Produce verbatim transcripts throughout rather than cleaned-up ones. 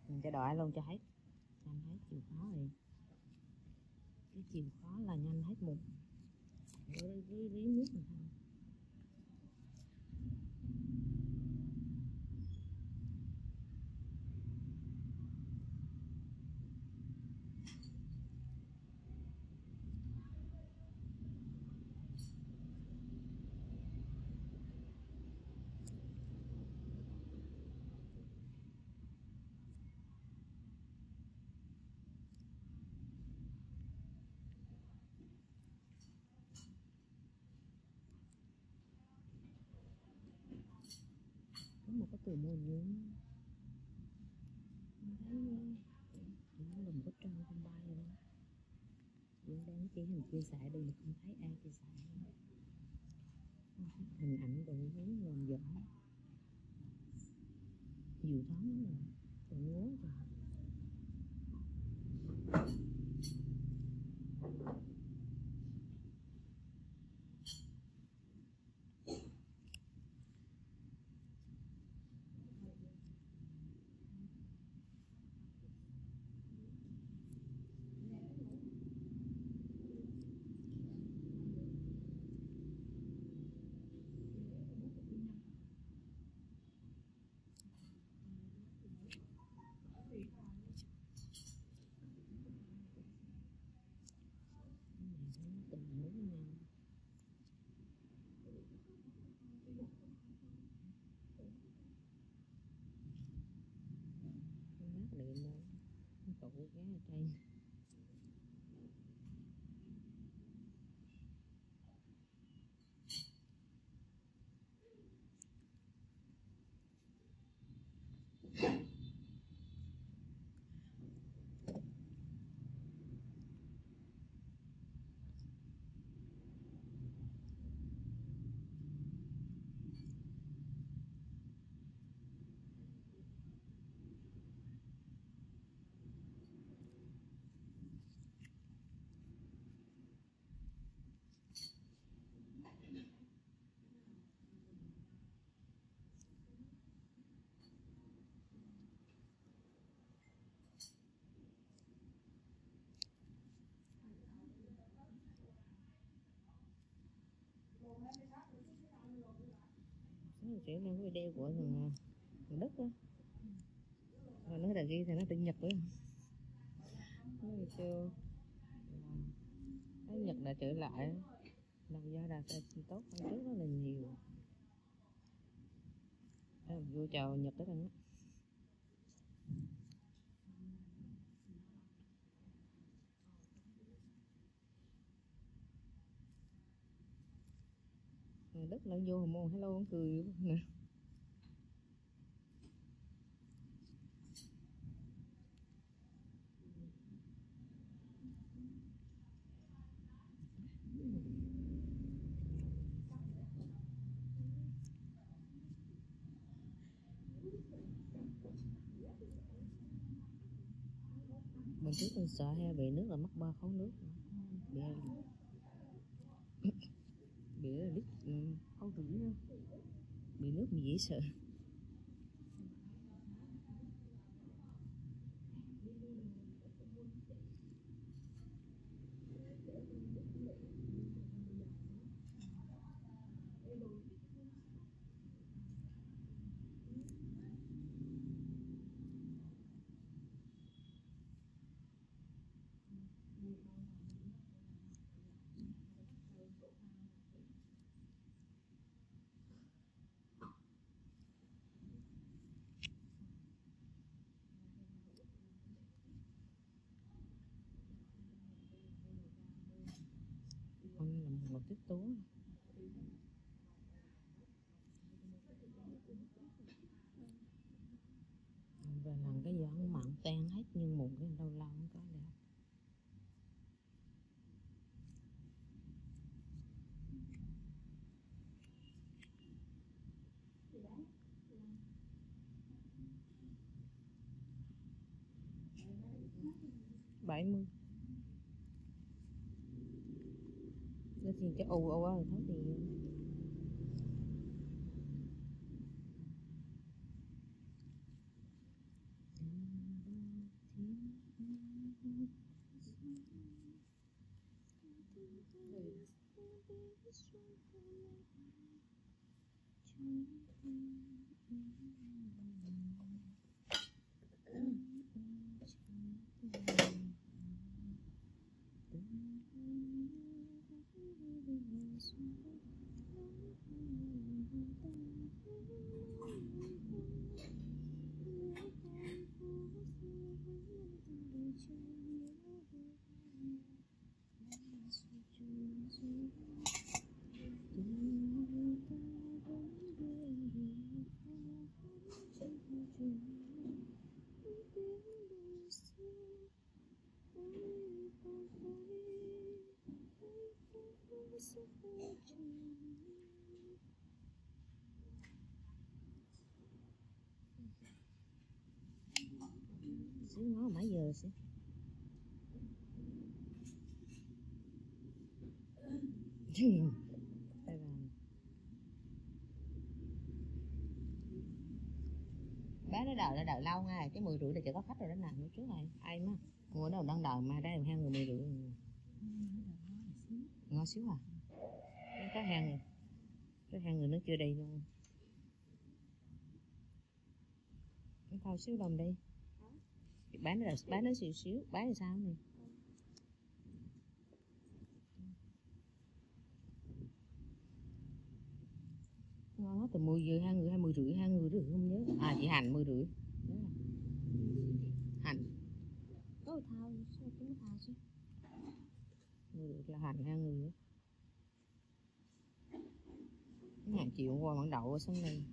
Mình cho đợi luôn cho hết, nhanh hết chịu khó thì cái chịu khó là nhanh hết một cái lý nước này thôi. Có một cái từ buồn nhướng thấy nó đừng có trơn không bay rồi đó, vẫn đang chỉ hình chia sẻ đi mà không thấy ai chia sẻ nữa. Hình ảnh đủ hướng làm giỏ nhiều tháng lắm rồi còn ngố rồi. Tình muốn với nhau mát điện đâu tụ gái ở trên. Nó chỉ là cái video của thằng, thằng Đức á, rồi nó là ghi thì nó tiếng Nhật nữa, nó chưa cái Nhật đã trở lại làm do là tốt hơn trước rất là nhiều. À, vô chào Nhật đó thằng Đức lại vô môn hello cũng cười nè. Bên trước tôi sợ ha bị nước là mắc ba khấu nước bị bị lít khấu rưỡi nữa, bị nước mình dễ sợ. Con là một tiết tố và lần cái giỡn mặn tan hết nhưng một cái lâu lâu không có được. bảy mươi nó xin cho u u á thấy thì xíu ngó mấy giờ xíu. Bé nó đợi là đợi lâu ngay, cái mười rưỡi là chưa có khách rồi đó nè, trước này ai mà mua đâu đang đợi mà đây hai người mười rưỡi ngon xíu à. Cái hàng cái hàng người nó chưa đi luôn. Cái thao xíu đồng đi. Bán nó là bán nó xíu xíu, bán thì sao nè. Ngon từ mười giờ hai người hai mươi rưỡi hai người rưỡi không nhớ. À chị Hành mười rưỡi. Hành. Ôi thao sao cũng thao chứ. mười rưỡi là Hành hai người. Cái hàng chiều qua mặn đậu ở sân này.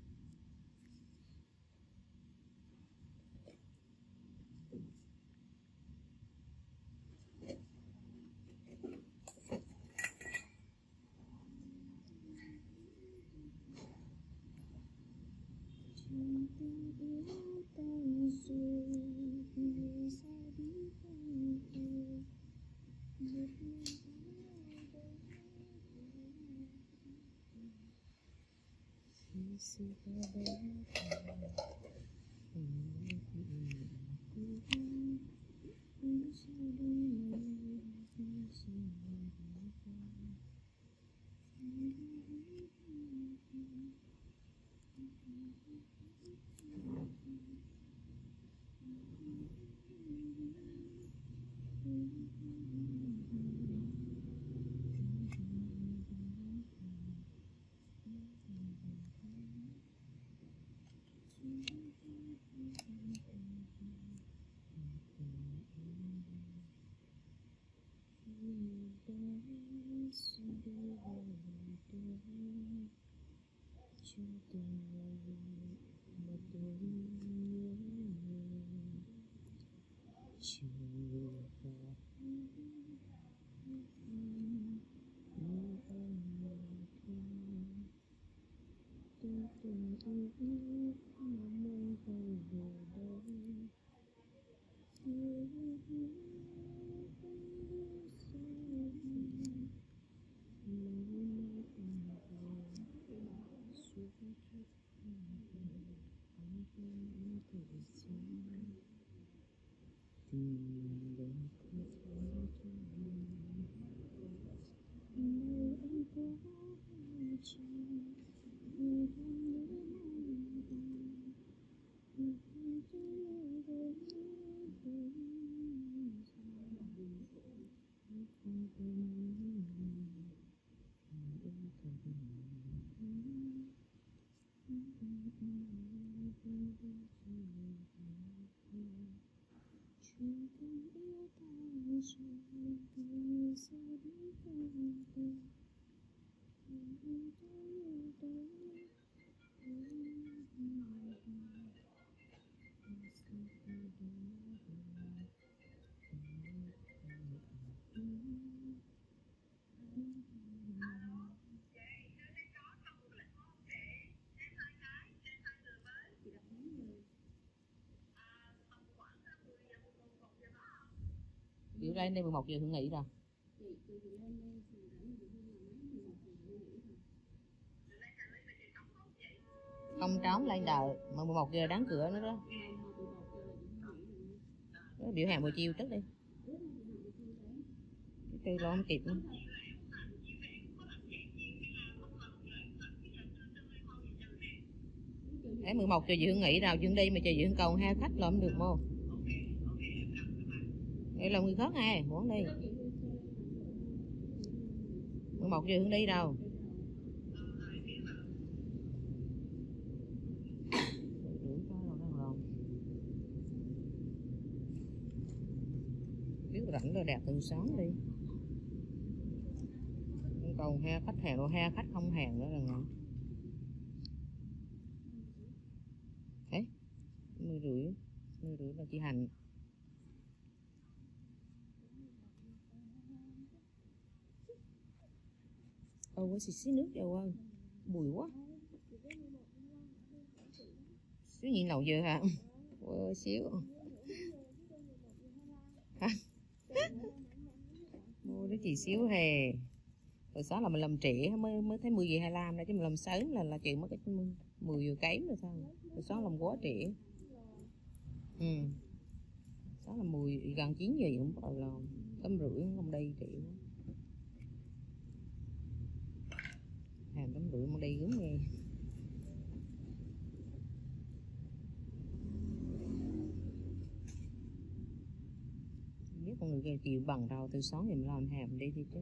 Kiểu lên đây mười một giờ Hương nghỉ rồi. Không trống lên đợi mà mười một giờ đóng cửa nữa đó. Đó, biểu hàng buổi chiều trước đi. Cái lo không kịp nữa. Đấy, mười một giờ chị Hương nghỉ nào Hương đi mà chị Hương cầu hai khách là không được không? Đây là người khác ai muốn đi. mười một giờ Hương đi đâu? Biết rảnh rồi đẹp từ sáng đi. Cầu he khách hàng rồi he khách không hàng nữa rồi. Đấy, mười rưỡi, mười rưỡi là chị Hành. Ôi có xịt xí nước đâu ơi, bụi quá. Xíu nhịn lầu giờ hả? Ôi xíu. Hả? Mua đó chị xíu hè. Rồi sáng là mình làm trễ mới mới thấy mười giờ hai mươi lăm đó, chứ mình làm sớm là là chuyện mất cái mười giờ kém rồi sao? Rồi sáng làm quá trễ. Ừ. Sáng là mười gần chín giờ cũng bắt đầu làm, tám rưỡi không đi trễ quá. Hàng tám rưỡi mà đi gớm nghe. Biết con người kia chịu bằng đâu từ sáng giờ mình làm hàng đi đi chứ.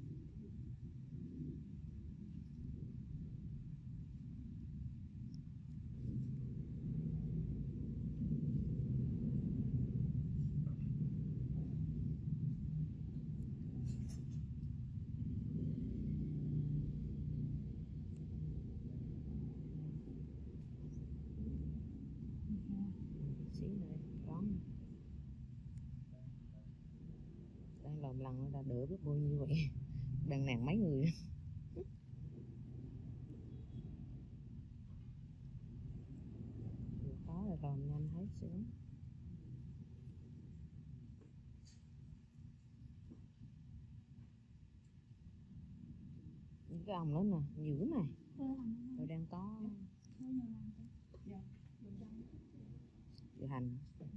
Làm lần nó đã đỡ biết bao nhiêu vậy. Đang nàng mấy người. Có là làm nhanh hết xuống. Những cái ong đó nè, dữ này. Rồi đang có chị Hành.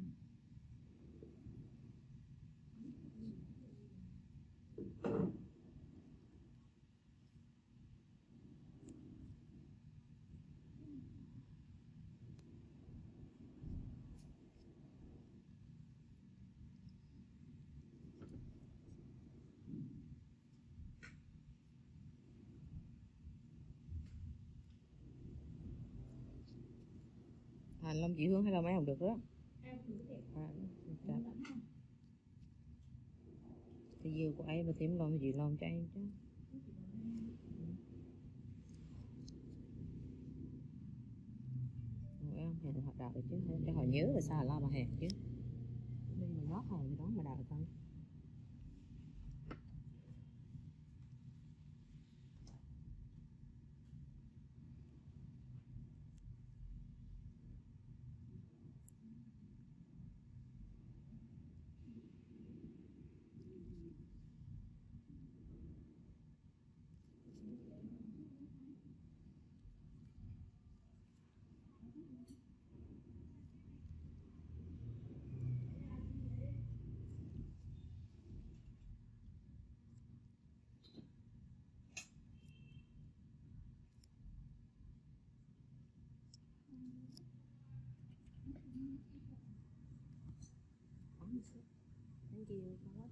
Hành làm chị Hương hay là mấy không được đó. À, thì nhiều của ai mà tìm làm gì làm cho em chứ. Em hẹn họ đợi chứ, cho họ nhớ là sao lo mà hẹn chứ. Đi mà gót hàng thì đó mà đợi thôi. Thank you.